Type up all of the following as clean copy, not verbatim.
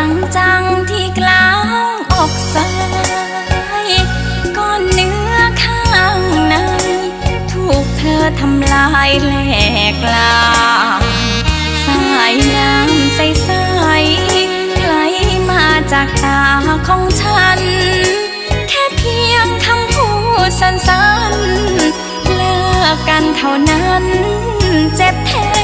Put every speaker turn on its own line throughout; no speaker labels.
จังๆที่กลางอกซ้ายก้อนเนื้อข้างในถูกเธอทำลายแหลกลางสายน้ำใสๆไหลมาจากตาของฉันแค่เพียงคำพูดสั้นๆเลิกกันเท่านั้นเจ็บแท้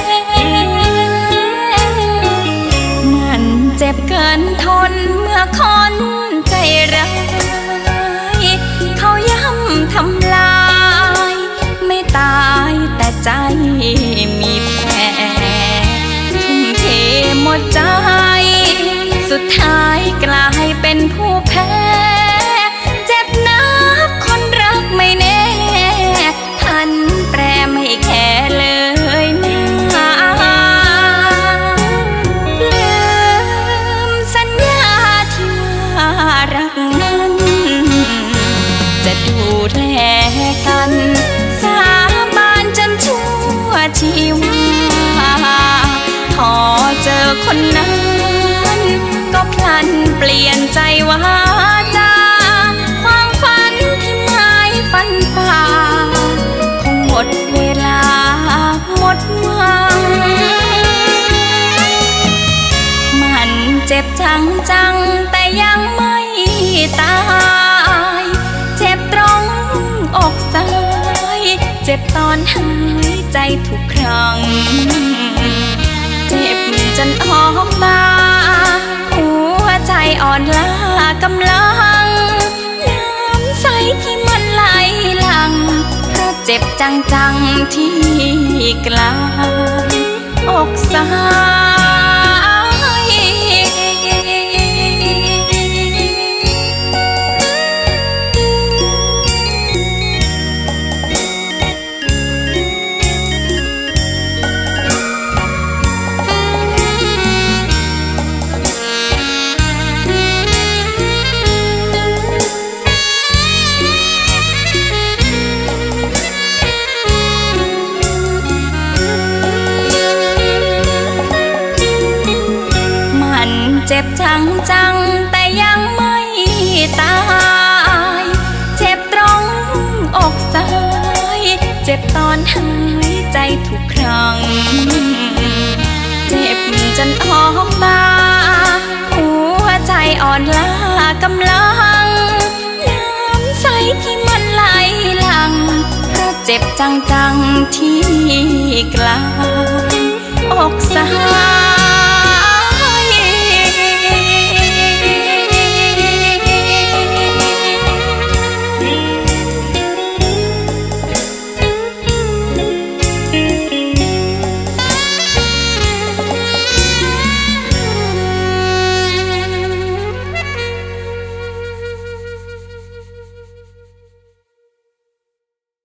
มันเจ็บเกินทนเมื่อคนใจร้ายเขาย้ำทำลายไม่ตายแต่ใจมีแผลทุ่มเทหมดใจสุดท้ายกลายเป็นผู้แพ้เจ็บนักคนรักไม่แน่พันแปรไม่แคร์เลยนะลืมสัญญาที่ว่ารักนั้นจะดูแลกันสาบานจนชั่วชีวาพอเจอคนนั้นก็พลันเปลี่ยนใจว่าจาความฝันที่หมายฝันฝ่าคงหมดเวลาหมดหวังมันเจ็บจังๆแต่ยังไม่ตายเจ็บตรงอกซ้ายเจ็บตอนหายใจทุกครั้งเจ็บจนออกมาหัวใจอ่อนล้ากำลังน้ำใสที่มันไหลหลั่งเพราะเจ็บจังๆที่กลางอกซ้ายเจ็บจังๆแต่ยังไม่ตายเจ็บตรงอกซ้ายเจ็บตอนหายใจทุกครั้งเจ็บจนออกมาหัวใจอ่อนล้ากำลังน้ำใสที่มันไหลหลั่งเพราะเจ็บจังๆที่กลางอกซ้าย